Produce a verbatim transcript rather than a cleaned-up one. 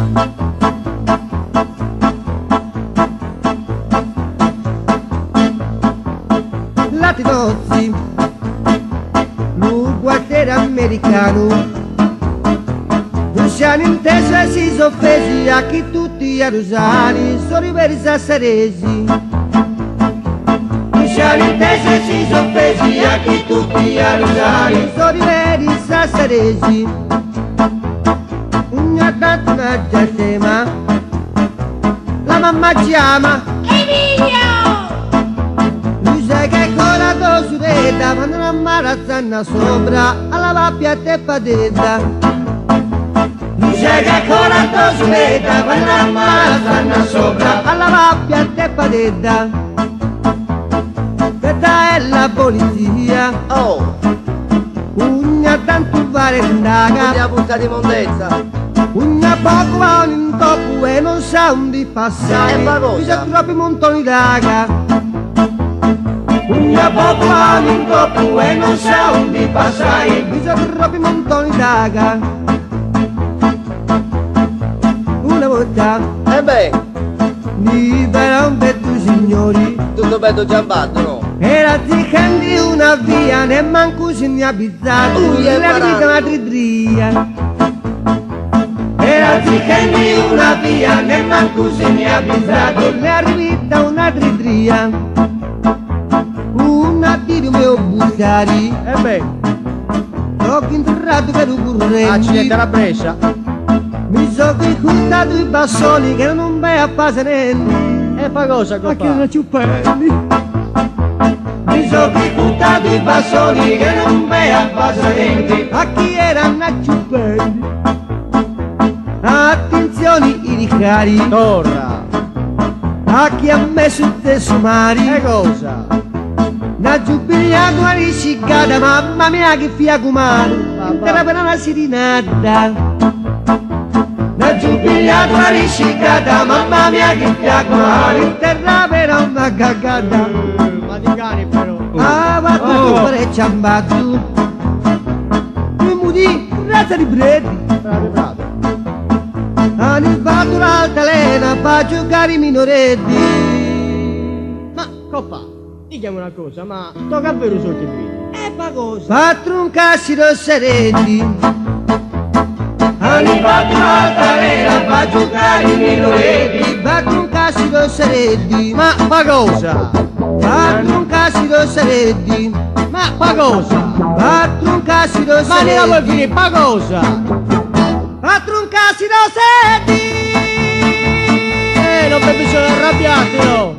Latinozzi, il quartiere americano, non si hanno inteso e si sono offesi a chi tutti a Rosari sono i veri sassaresi. Non si hanno inteso e si sono offesi a chi tutti a Rosari sono i veri sassaresi. Una tanto una giacema, la mamma chiama Emilio! Che corato su reda, quando una marazzana sopra, alla vappia te patetta. Dice che corato su reda, quando una marazzana sopra, alla vappia te patetta. Questa è la polizia, Oh! Una tanto fare indaga, Una punta di mondezza! una poco va un toppo e non sa un di passare. E fa cosa? Ci sono troppi montoni d'aga. Una poco va un toppo e non sa un di passare. Ci sono troppi montoni d'aga. Una volta E beh, libera un vetto signori, tutto bello giambato, no? era ziccandi una via, ne manco se ne ha bizzato, Ui, è la vita una tridria. Era ziccandi una via, ne manco se ne ha bizzato, le arrivita una tridria. Una tiro mio bucari, E beh, ho intrato per un currente. accidente alla brescia. Mi sono ricordato i bassoni che non vai a passerelli. E fa cosa Ma che qua? era ciuppelli. Mi sono ricordato i bassoni che non vai a passerelli. A chi erano a ciuppelli. Attenzione i ricari, Torra. a chi ha messo il tesumari. E cosa? Una giubigliata una riscicata, mamma mia che fiacumano. Papà. Era per una sirinata. Una giubigliata una riscicata, mamma mia che fiacumano. Terra per una cagata. Eh, Ma di cani però. Ah, va Oh. tutto per ciambato. Mi mudi, razza di bredi. Bravo, bravo. Hanno fatto l'altalena per giocare i minoretti. Ma, coppa, diciamo una cosa, ma tocca vero sotto i piedi. E fa cosa? Fatto un cassi rossaretti. Hanno fatto un'altalena per giocare i minoretti. Fatto un cassi rossaretti. Ma fa cosa? Fatto un cassi rossaretti. Ma fa cosa? Fatto un cassi Ma ne la vuoi rossaretti. finire, fa cosa? Fatto un cassi rossaretti. Eh, non mi bisogna arrabbiarti, no?